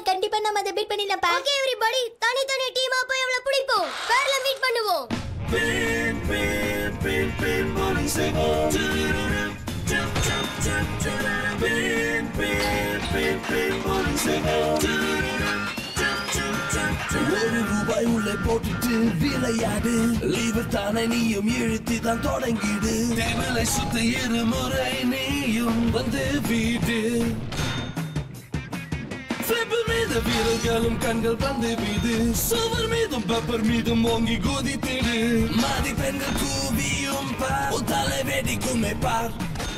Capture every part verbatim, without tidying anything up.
கண்டிப்பா நாம அத பீட் பண்ணிடலாம்ப்பா. ஓகே எவரிபடி, தனி தனி டீமா போய் அவள பிடிப்போம். ஃபேர்ல மீட் பண்ணுவோம். Pin, pin, pin, pin, bowling signal. Jump, jump, jump, jump. Pin, pin, pin, pin, bowling signal. Jump, jump, jump, jump. ஒரு ரூபாய் உள்ளே போட்டுட்டு விளையாடு. லீவர் தானே நீயும் இழுத்தி தான் தொடங்கிடு. டேபிளை சுத்த இருமுறை நீயும் வந்து வீடு. Flipper மீது வீரர்களும் கண்கள் பந்து வீடு. சுவர் மீதும் பெப்பர் மீதும் ஓங்கி குதித்திடு. மாதி பெண்கள் கூவியும் பார். உன் தலை வெடிக்குமே பார்.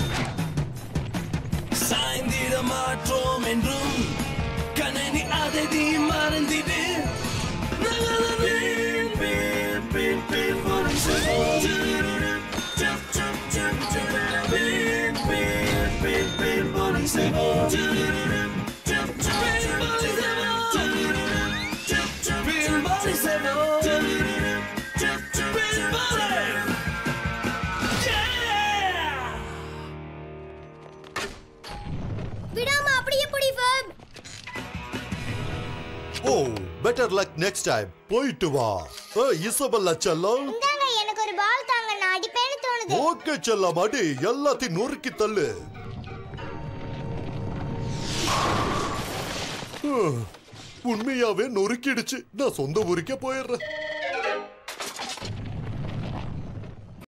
சாய்ந்திட மாற்றோம் என்றும் கணனி அதை நீ மறந்திடு. Pin, pin, pin, pin, bowling signal. Jump, jump, jump, jump. Pin, pin, pin, pin, bowling signal. Jump, jump, jump, jump. Jump, jump, pin bowling signal. Jump, jump, pin bowling. Yeah! விடாம அப்படியே புடி ஃபேப். Oh, better luck next time. போயிட்டு வா. ஏ Isabella செல்லம். இந்தாங்க எனக்கு ஒரு பால் தாங்க, நான் அடிப்பேன்னு தோணுது. ஓகே செல்லம், அடி. எல்லாத்தையும் நொறுக்கி தள்ளு. உண்மையாவே நொறுக்கிடுச்சு. நான் சொந்த ஊருக்கே போயிடுறேன்.